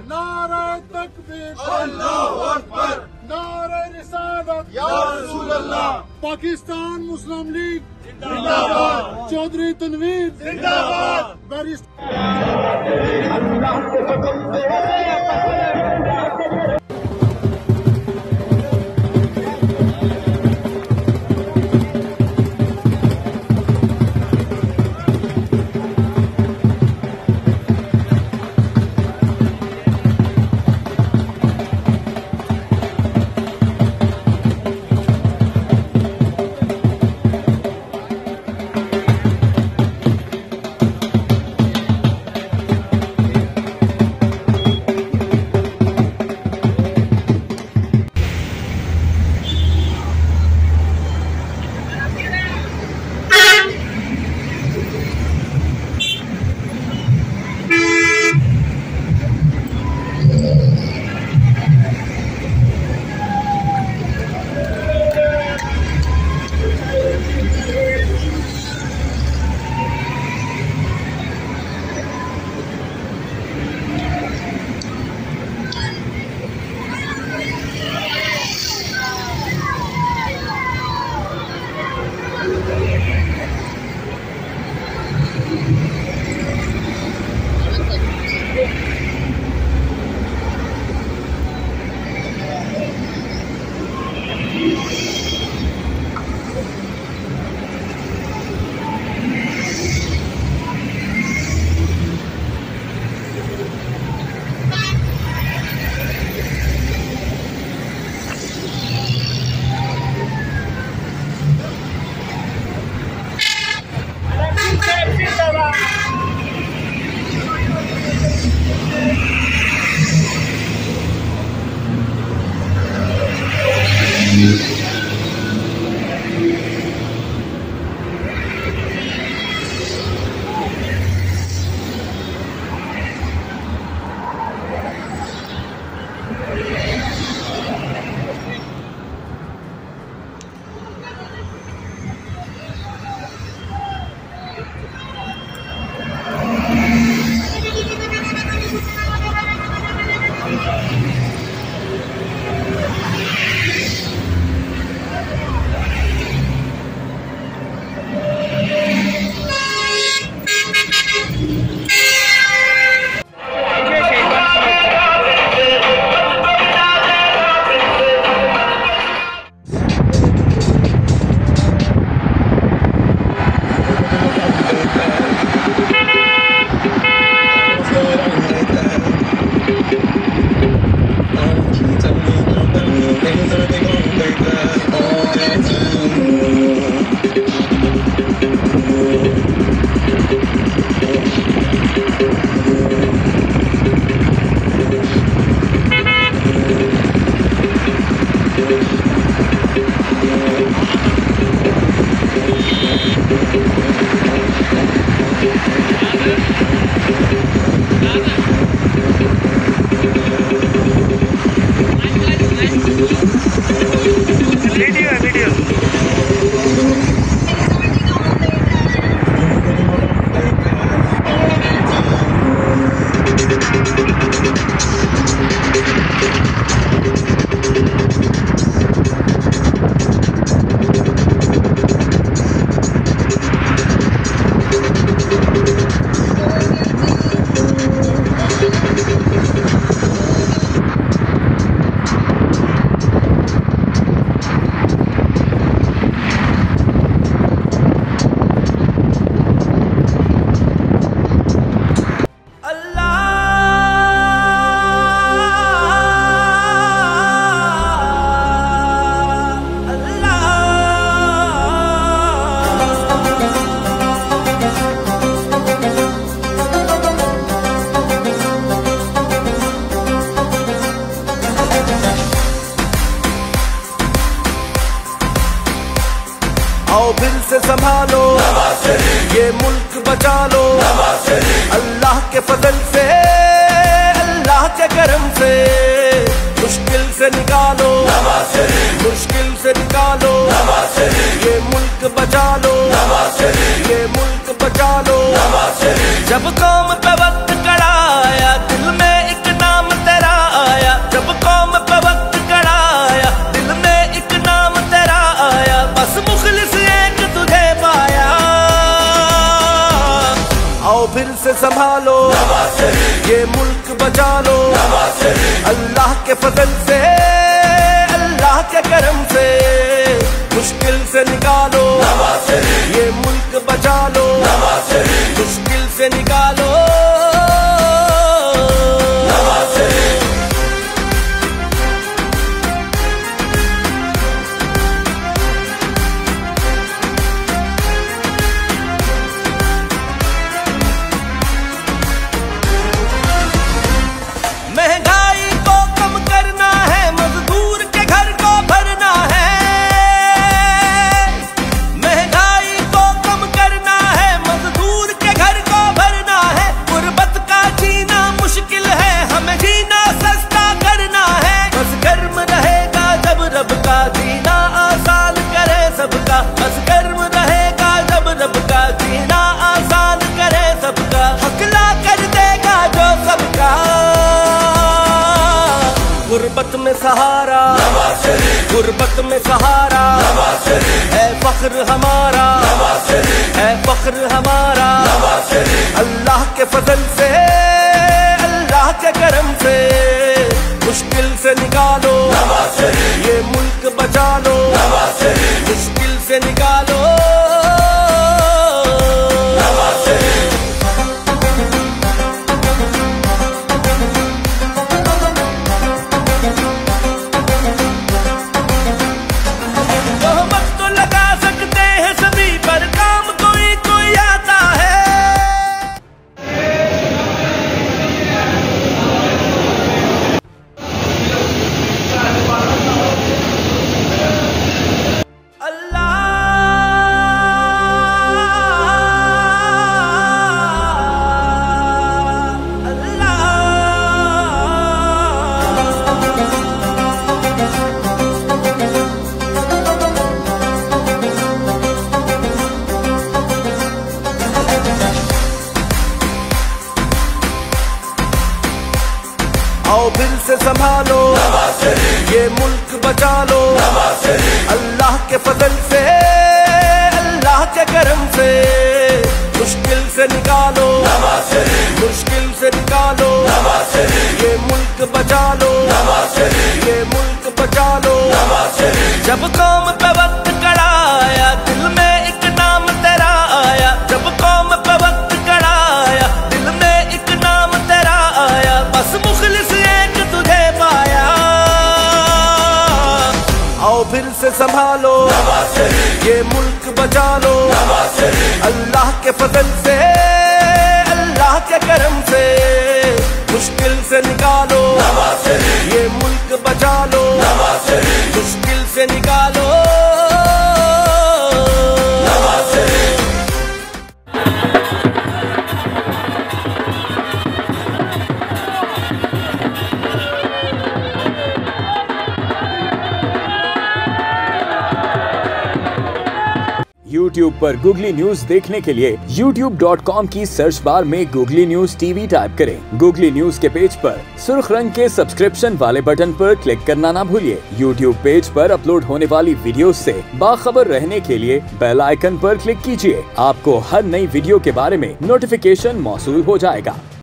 नारे तकबीर, अल्लाहु अकबर, नारे रिसालत, या रसूल अल्लाह। पाकिस्तान मुस्लिम लीग जिंदाबाद, चौधरी तनवीर जिंदाबाद। आओ दिल से संभालो, ये मुल्क बचा लो, अल्लाह के फजल से, अल्लाह के करम से, मुश्किल से निकालो, मुश्किल से निकालो, ये मुल्क बचा लो, ये मुल्क बचा लो। जब कौम पे वक्त कड़ा आया, दिल में एक नाम संभालो, ये मुल्क बचा लो, अल्लाह के फजल से, अल्लाह के करम से, मुश्किल से निकालो, ये मुल्क बचा लो, मुश्किल से निकालो। महंगाई को कम करना है, मजदूर के घर को भरना है। महंगाई को कम करना है, मजदूर के घर को भरना है। गुर्बत का जीना मुश्किल है, हमें जीना सस्ता करना है। बस गर्म रहेगा जब रब का जीना आसान करे सबका। बस गर्म रहेगा जब रब का जीना आसान करे सबका। हकला कर देगा जो सबका। गुर्बत में सहारा, गुर्बत में सहारा, है फख्र हमारा, है फख्र हमारा। अल्लाह के फजल से, अल्लाह के करम से, मुश्किल से निकालो, ये मुल्क बचा लो, मुश्किल से निकालो। आओ दिल से संभालो, ये मुल्क बचा लो, अल्लाह के फजल से, अल्लाह के करम से, मुश्किल से निकालो, मुश्किल से निकालो, ये मुल्क बचा लो, ये मुल्क बचा लो। जब कौम पे वक्त कड़ा आया, दिल में एक नाम तेरा आया। जब कौम पे वक्त कड़ा आया, दिल में एक नाम तेरा आया। बस मुखलिस एक तुझे पाया। आओ फिर से संभालो, ये मुल्क बचा लो, अल्लाह के फजल से, अल्लाह के करम से, मुश्किल से निकालो, ये मुल्क बचा लो, मुश्किल से निकालो। YouTube पर गूगली न्यूज देखने के लिए youtube.com की सर्च बार में गूगली न्यूज टीवी टाइप करें। गूगली न्यूज के पेज पर सुर्ख रंग के सब्सक्रिप्शन वाले बटन पर क्लिक करना ना भूलिए। YouTube पेज पर अपलोड होने वाली वीडियो से बाखबर रहने के लिए बेल आइकन पर क्लिक कीजिए। आपको हर नई वीडियो के बारे में नोटिफिकेशन मौसूल हो जाएगा।